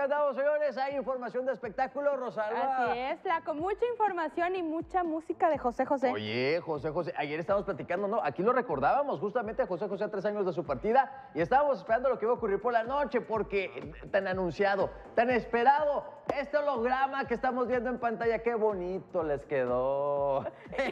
acá andamos, señores. Hay información de espectáculo, Rosalba. Así es, Flaco, mucha información y mucha música de José José. Oye, José José, ayer estábamos platicando, ¿no? Aquí lo recordábamos justamente a José José a 3 años de su partida y estábamos esperando lo que iba a ocurrir por la noche porque tan anunciado, tan esperado, este holograma que estamos viendo en pantalla, qué bonito les quedó.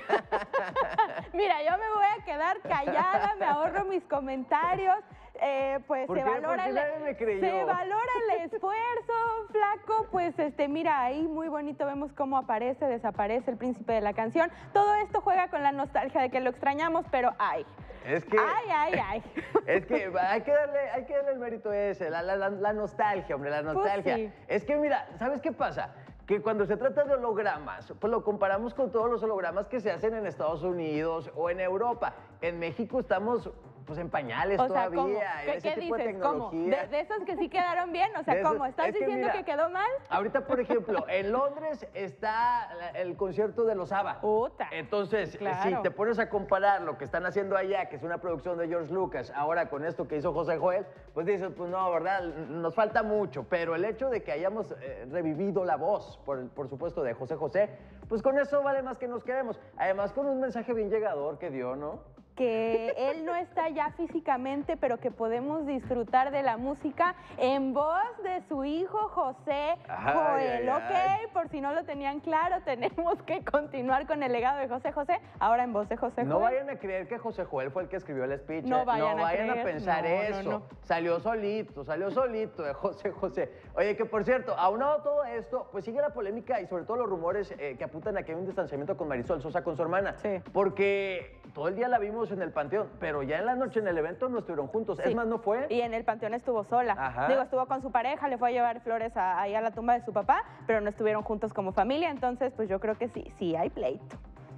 Mira, yo me voy a quedar callada, me ahorro mis comentarios. Pues ¿Por se qué? valora, ¿Por qué nadie me creyó? se valora el esfuerzo, Flaco. Pues mira, ahí muy bonito vemos cómo aparece, desaparece el príncipe de la canción. Todo esto juega con la nostalgia de que lo extrañamos, pero ay. Es que, ay. Es que hay que darle el mérito ese, la nostalgia, hombre, la nostalgia. Pues sí. Es que mira, ¿sabes qué pasa? Que cuando se trata de hologramas, pues lo comparamos con todos los hologramas que se hacen en Estados Unidos o en Europa. En México estamos pues en pañales todavía. ¿Cómo? En ese ¿Qué tipo de dices? ¿Cómo? tecnología. ¿De esos que sí quedaron bien? O sea, De esos- ¿cómo? ¿Estás es que diciendo mira, que quedó mal? Ahorita, por ejemplo, en Londres está el concierto de los ABBA. Puta. Entonces, Claro. si te pones a comparar lo que están haciendo allá, que es una producción de George Lucas, ahora con esto que hizo José Joel, pues dices, pues no, ¿verdad? Nos falta mucho. Pero el hecho de que hayamos revivido la voz, por supuesto, de José José, pues con eso vale más que nos quedemos. Además, con un mensaje bien llegador que dio, ¿no? Que él no está ya físicamente, pero que podemos disfrutar de la música en voz de su hijo José Joel. Ok, por si no lo tenían claro, tenemos que continuar con el legado de José José, ahora en voz de José Joel. No vayan a creer que José Joel fue el que escribió el speech. No vayan a creer. pensar No, eso. no. Salió solito de José José. Oye, que por cierto, aunado todo esto, pues sigue la polémica y sobre todo los rumores que apuntan a que hay un distanciamiento con Marisol Sosa, con su hermana. Sí. Porque todo el día la vimos en el Panteón, pero ya en la noche en el evento no estuvieron juntos. Sí. Es más, no fue. Y en el Panteón estuvo sola. Ajá. Digo, estuvo con su pareja, le fue a llevar flores ahí a la tumba de su papá, pero no estuvieron juntos como familia, entonces pues yo creo que sí hay pleito.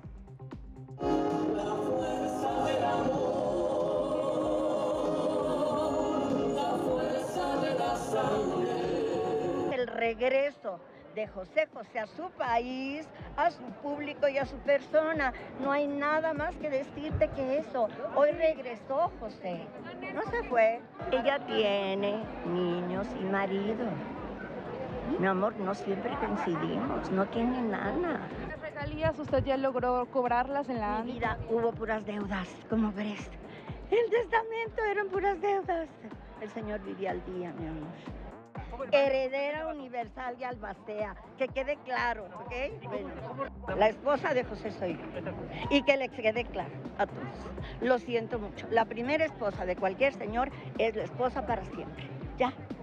El regreso de José José a su país, a su público y a su persona. No hay nada más que decirte que eso. Hoy regresó José, no se fue. Ella tiene niños y marido. Mi amor, no siempre coincidimos, no tiene nada. ¿Las regalías usted ya logró cobrarlas en la Mi vida hubo puras deudas, ¿cómo ves? El testamento eran puras deudas. El Señor vivía al día, mi amor. Heredera universal y albacea, que quede claro, ¿ok? Bueno, la esposa de José soy yo. Y que le quede claro a todos. Lo siento mucho. La primera esposa de cualquier señor es la esposa para siempre. Ya.